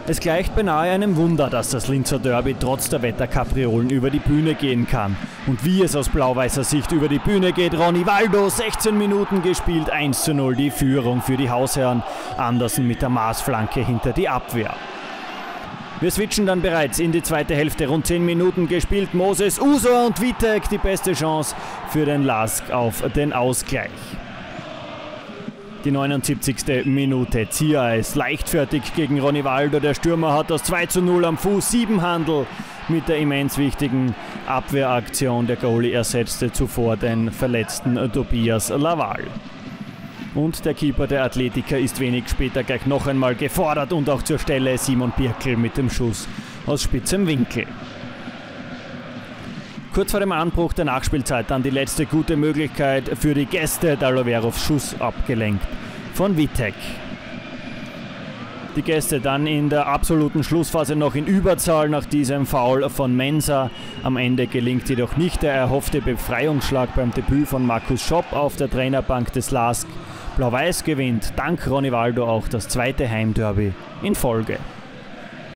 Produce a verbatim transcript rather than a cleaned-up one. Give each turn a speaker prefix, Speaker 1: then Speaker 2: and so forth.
Speaker 1: Es gleicht beinahe einem Wunder, dass das Linzer Derby trotz der Wetterkapriolen über die Bühne gehen kann. Und wie es aus blau-weißer Sicht über die Bühne geht, Ronivaldo, sechzehn Minuten gespielt, eins zu null die Führung für die Hausherren. Andersen mit der Maßflanke hinter die Abwehr. Wir switchen dann bereits in die zweite Hälfte, rund zehn Minuten gespielt. Moses, Usor und Witek, die beste Chance für den Lask auf den Ausgleich. Die neunundsiebzigste Minute. Ziereis leichtfertig gegen Ronivaldo. Der Stürmer hat das zwei zu null am Fuß. Siebenhandel mit der immens wichtigen Abwehraktion. Der Goalie ersetzte zuvor den verletzten Tobias Laval. Und der Keeper der Athletiker ist wenig später gleich noch einmal gefordert und auch zur Stelle. Simon Birkel mit dem Schuss aus spitzem Winkel. Kurz vor dem Anbruch der Nachspielzeit dann die letzte gute Möglichkeit für die Gäste. Daloverovs Schuss abgelenkt von Witek. Die Gäste dann in der absoluten Schlussphase noch in Überzahl nach diesem Foul von Mensah. Am Ende gelingt jedoch nicht der erhoffte Befreiungsschlag beim Debüt von Markus Schopp auf der Trainerbank des Lask. Blau-Weiß gewinnt dank Ronivaldo auch das zweite Heimderby in Folge.